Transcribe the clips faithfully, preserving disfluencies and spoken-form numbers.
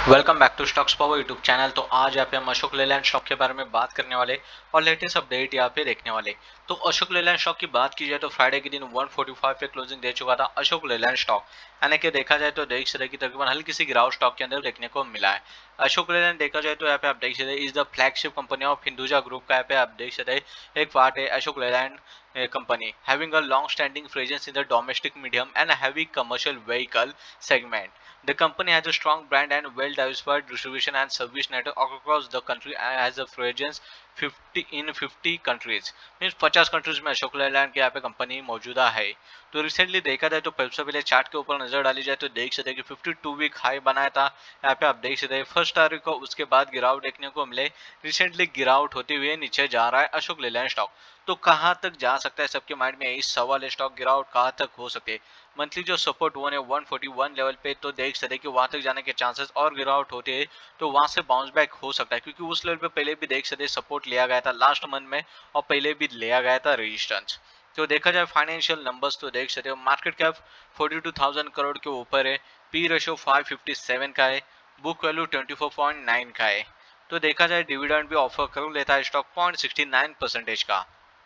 Welcome back to stocks power YouTube channel. तो आज यहाँ पे हम अशोक लेलैंड स्टॉक के बारे में बात करने वाले और लेटेस्ट अपडेट यहाँ पे देखने वाले। तो अशोक लेलैंड स्टॉक की बात की जाए तो फ्राइडे के दिन एक सौ पैंतालीस पे क्लोजिंग दे चुका था अशोक लेलैंड स्टॉक, यानी कि देखा जाए तो देख सकते कि तकरीबन हल्की सी गिरावट स्टॉक के अंदर देखने को मिला है। अशोक लेलैंड देखा जाए तो यहाँ पे आप देख सकते is the flagship company of Hinduja group का यहाँ पे आप देख सकते एक पार्ट है Ashok Leyland company having a long standing presence in the domestic medium and heavy commercial vehicle segment. The company has a strong brand and well diversified distribution and service network across the country and has a presence fifty in fifty countries, means पचास countries में अशोक लेलैंड के यहाँ पे company मौजूदा है। तो recently देखा जाए तो सबसे पहले चार्ट के ऊपर नजर डाली जाए तो देख सकते कि फिफ्टी टू वीक हाई बनाया था यहाँ पे आप देख सकते फर्स्ट तारीख को, उसके बाद गिरावट देखने को मिले। रिसेंटली गिरावट होते हुए नीचे जा रहा है अशोक लेलैंड स्टॉक। तो कहां तक जा सकता है, सबके माइंड में इस सवाल है, स्टॉक गिरावट कहां तक हो सकती है। मंथली जो सपोर्ट वन है वन फोर्टी वन लेवल पे, तो देख सकते कि वहां तक जाने के चांसेस और गिरावट होती है तो वहां से बाउंस बैक हो सकता है, क्योंकि उस लेवल पे पहले भी देख सकते सपोर्ट लिया गया था लास्ट मंथ में और पहले भी लिया गया था रेजिस्टेंस। तो देखा जाए फाइनेंशियल नंबर्स तो देख सकते हो market cap forty two thousand crore के ऊपर है, P ratio five fifty seven का है, book value twenty four point nine का है। तो देखा जाए डिविडेंड भी ऑफर कर लेता है stock point sixty nine percentage का,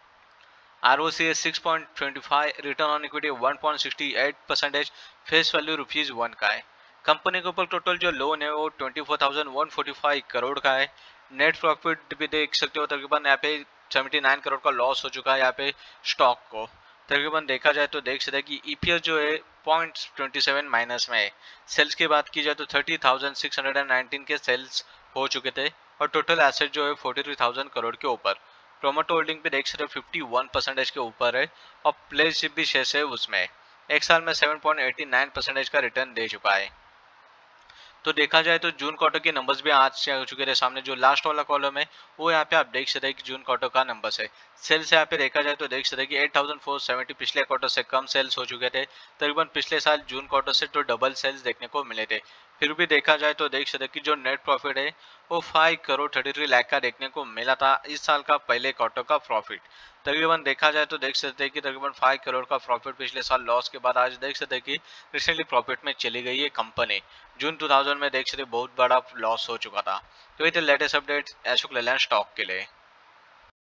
R O C six point two five, return on equity one point sixty eight percentage, face value rupees one का है। कंपनी के ऊपर टोटल जो लोन है वो twenty four thousand one forty five crore का है। नेट प्रॉफिट भी देख सकते हो तकरीबन यहाँ पे सेवेंटी नाइन करोड़ का लॉस हो चुका है यहाँ पे स्टॉक को। तकरीबन देखा जाए तो देख सकते हैं कि ईपीएस जो है पॉइंट ट्वेंटी सेवन माइनस में है। सेल्स की बात की जाए तो thirty thousand six hundred and nineteen के सेल्स हो चुके थे और टोटल एसेट जो है फोर्टी थ्री थाउजेंड करोड़ के ऊपर। प्रोमोटर होल्डिंग पे देख सकते फिफ्टी वन परसेंटेज के ऊपर है और प्लेसशिप भी शेष है उसमें। एक साल में seven point eighty nine percentage का रिटर्न दे चुका है। तो देखा जाए तो जून क्वार्टर के नंबर्स भी आज से आ चुके थे सामने। जो लास्ट वाला कॉलम है वो यहाँ पे आप देख सकते हैं कि जून क्वार्टर का नंबर्स है। सेल्स यहाँ पे देखा जाए तो देख सकते हैं कि एट थाउजेंड फोर सेवेंटी पिछले क्वार्टर से कम सेल्स हो चुके थे। तकरीबन पिछले साल जून क्वार्टर से तो डबल सेल्स देखने को मिले थे। फिर भी देखा जाए तो देख सकते हैं कि जो नेट प्रॉफिट है वो five crore thirty three lakh का देखने को मिला था इस साल का पहले क्वार्टर का प्रॉफिट। तकरीबन देखा जाए तो देख सकते हैं कि तकरीबन फाइव करोड़ का प्रॉफिट पिछले साल लॉस के बाद आज देख सकते हैं कि रिसेंटली प्रॉफिट में चली गई है कंपनी। जून टू थाउजेंड में देख सकते बहुत बड़ा लॉस हो चुका था। तो ये थे latest update Ashok Leyland stock के लिए।